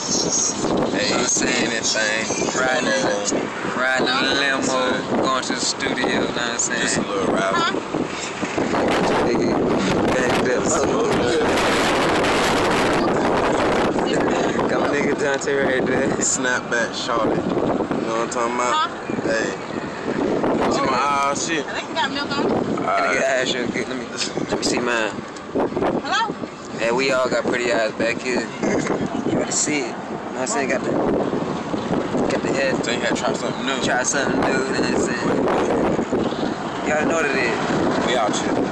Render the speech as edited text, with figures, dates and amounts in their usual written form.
Hey, saying that thing. Riding in a limo, going to the studio, you know what I'm saying? Just a little ride. Come nigga Dante right there. Snapback Charlotte. You know what I'm talking about? Hey. See my shit. I think you got milk on. Let me see mine. Hello? Hey, we all got pretty eyes back here. You gotta see it. You know what I'm saying? Got the head. So you gotta try something new. Try something new, you know what I'm saying? You gotta know what it is. We out here.